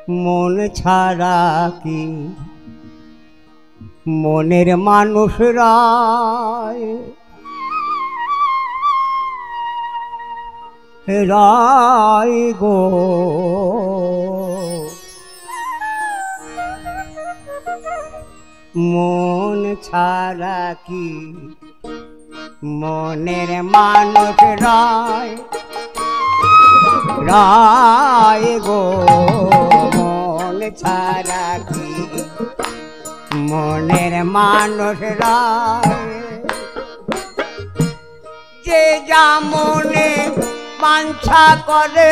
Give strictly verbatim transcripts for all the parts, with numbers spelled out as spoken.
মন ছাড়া কি মনের মানুষরা রায় গো মন ছাড়া কি মনের মানুষ রায় রায় গো মন ছাড়া কি মনের মানুষ রায় যে যা মনে বাঞ্ছা করে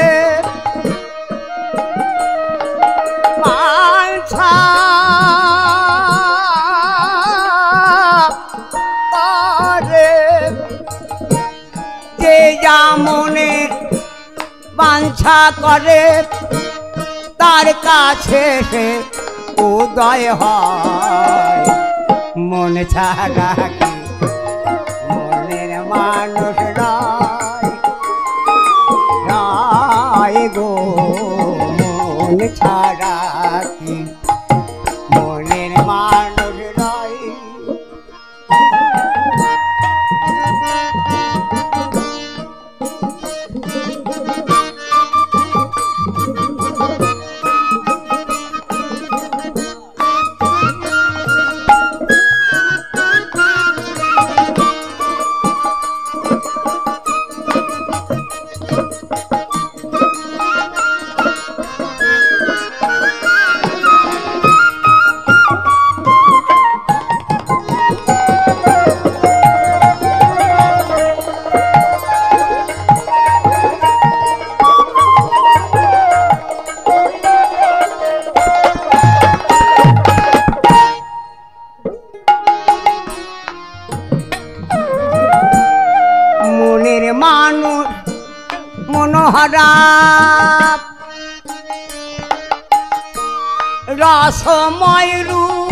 বাঞ্ছা করে যে যা মনে বাঞ্ছা করে তার কাছে সে উদয় হয় মন ছাড়া কি মনের মানুষ রায় রায় গো মন ছাড়া কি মনের মানুষ রায় মানুষ মনোহরা রসময় রূপ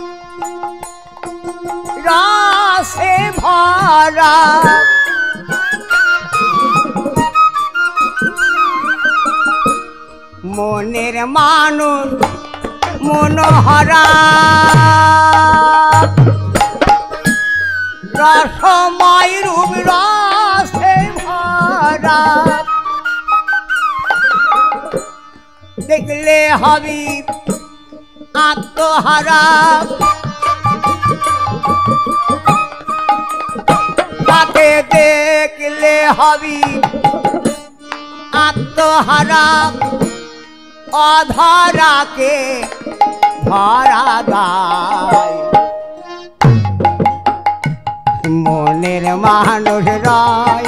রসে ভরা মনের মানুষ মনোহরা রসময় রূপ রসে ভরা দেখলে হবি আত্মহারা তাকে দেখলে হবি আত্মহারা অধরাকে ধরা দায় মনের মানুষ রায়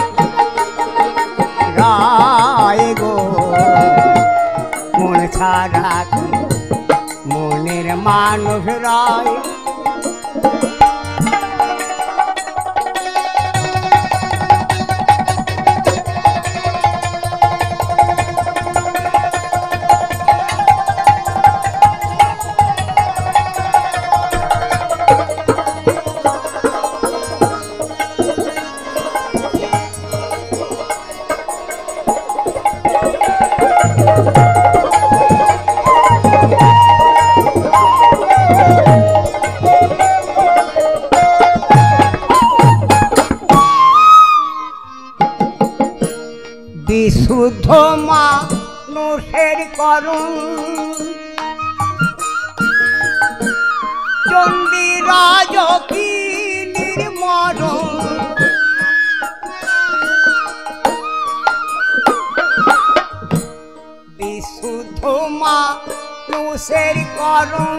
রায় গো মন ছাড়া কি মনের মানুষ রায় বিশুদ্ধ মানুষের করুণ চণ্ডী রাজ কি নির্মরণ বিশুদ্ধ মানুষের করুণ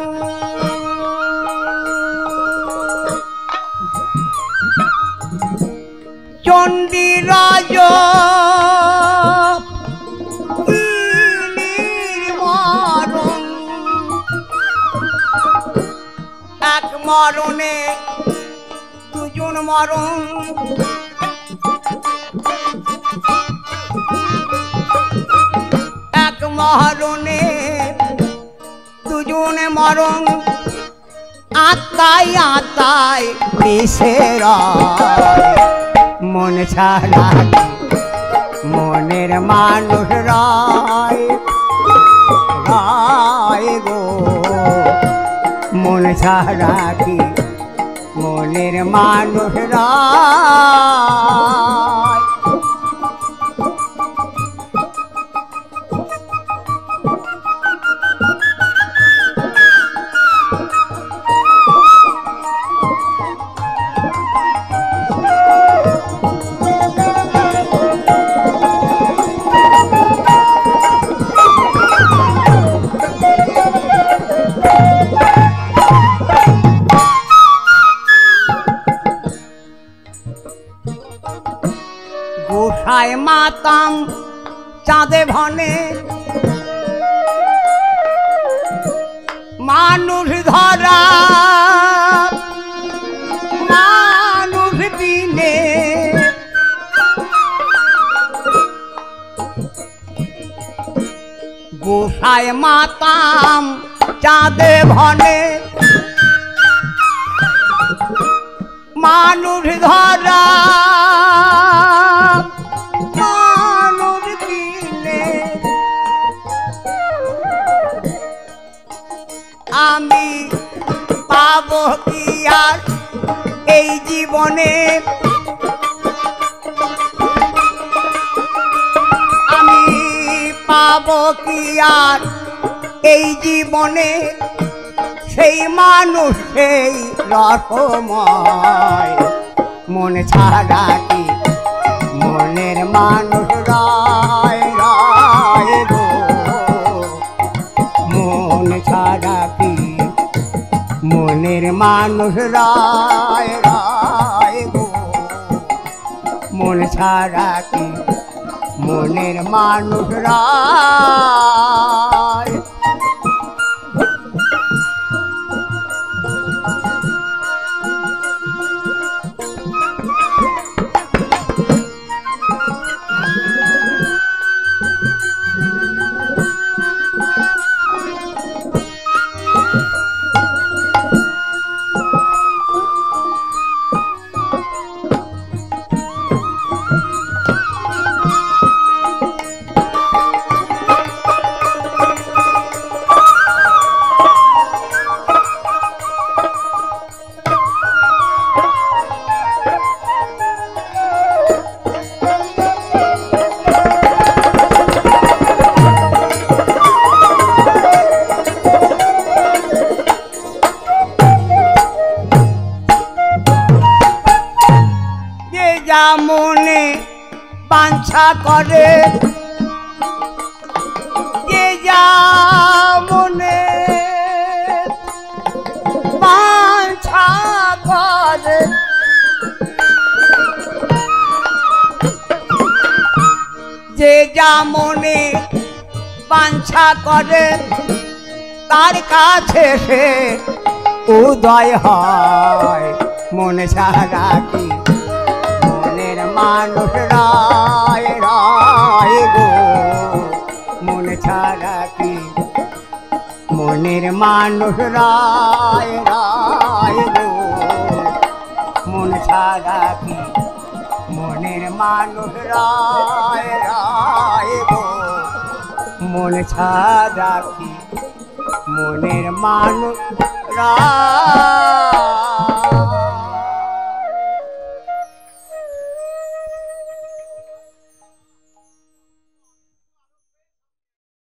চণ্ডী রাজ এক মরণে দুজন মরণ এক মরণে দুজন মরণ আত্মায় আত্মায় মিশে রয় মন ছাড়া মনের মানুষ রায় রায় ছাড়া কি মনের মানুষ রায়। গোসাই মাতাম চাঁদে ভনে মানুষ ধরা মানুষ দিনে গোসাই মাতাম চাঁদে ভনে মানুষ ধরা মানুষ দিনে আমি পাবো কি আর এই জীবনে আমি পাবো কি আর এই জীবনে সেই মানুষ সেই রসময় মন ছাড়া কি মনের মানুষ রায় রায় গো মন ছাড়া কি মনের মানুষ রায় রায় গো মন ছাড়া কি মনের মানুষ রায়। মনে বাঞ্ছা করে যে যা মনে বাঞ্ছা করে যে যা মনে বাঞ্ছা করে তার কাছে সে উদয় হয় মন ছাড়া কি মানুষ রায় রায় গো মন ছাড়া কি মনের মানুষ রায় রায় গো মন ছাড়া কি মনের মানুষ রায় রায় গো মন ছাড়া কি মনের মানুষ রায়।